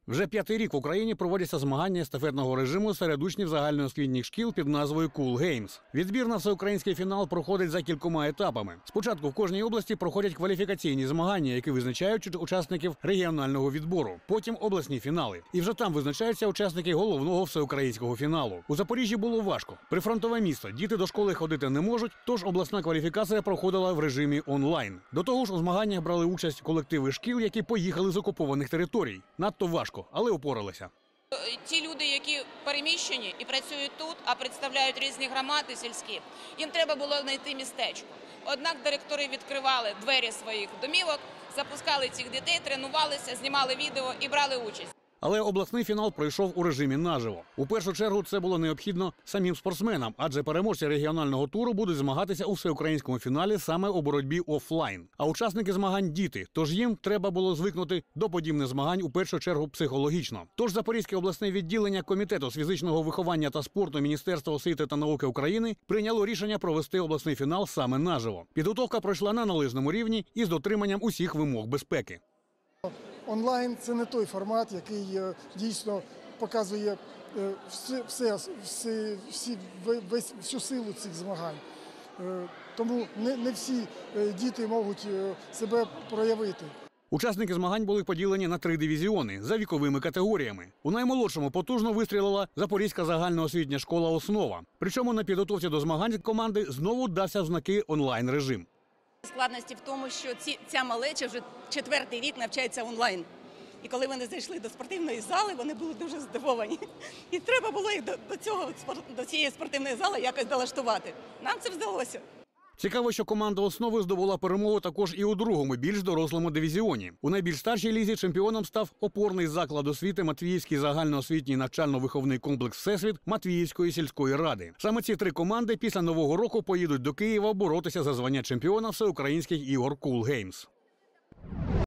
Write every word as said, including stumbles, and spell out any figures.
Вже п'ятий рік в Україні проводяться змагання естафетного режиму серед учнів загальноосвітніх шкіл під назвою Cool Games. Відбір на всеукраїнський фінал проходить за кількома етапами. Спочатку в кожній області проходять кваліфікаційні змагання, які визначають учасників регіонального відбору. Потім обласні фінали. І вже там визначаються учасники головного всеукраїнського фіналу. У Запоріжжі було важко. Прифронтове місто, діти до школи ходити не можуть, тож обласна кваліфікація проходила в режимі онлайн. До того ж, у змаганнях брали участь колективи шкіл, які поїхали з окупованих територій. Надто важко, але упоралися. Ті люди, які переміщені і працюють тут, а представляють різні громади сільські, їм треба було знайти містечко. Однак директори відкривали двері своїх домівок, запускали цих дітей, тренувалися, знімали відео і брали участь. Але обласний фінал пройшов у режимі наживо. У першу чергу це було необхідно самим спортсменам, адже переможці регіонального туру будуть змагатися у всеукраїнському фіналі саме у боротьбі офлайн. А учасники змагань – діти, тож їм треба було звикнути до подібних змагань у першу чергу психологічно. Тож Запорізьке обласне відділення Комітету з фізичного виховання та спорту Міністерства освіти та науки України прийняло рішення провести обласний фінал саме наживо. Підготовка пройшла на належному рівні і з дотриманням усіх вимог безпеки. Онлайн – це не той формат, який дійсно показує все, все, всі, всі, весь, всю силу цих змагань. Тому не, не всі діти можуть себе проявити. Учасники змагань були поділені на три дивізіони за віковими категоріями. У наймолодшому потужно вистрілила Запорізька загальноосвітня школа «Основа». Причому на підготовці до змагань команди знову дався в знаки онлайн-режим. Складності в тому, що ці, ця малеча вже четвертий рік навчається онлайн. І коли вони зайшли до спортивної зали, вони були дуже здивовані. І треба було їх до, до, цього, до цієї спортивної зали якось долаштувати. Нам це вдалося. Цікаво, що команда «Основи» здобула перемогу також і у другому, більш дорослому дивізіоні. У найбільш старшій лізі чемпіоном став опорний заклад освіти Матвіївський загальноосвітній навчально-виховний комплекс «Всесвіт» Матвіївської сільської ради. Саме ці три команди після Нового року поїдуть до Києва боротися за звання чемпіона всеукраїнських ігор Cool Games.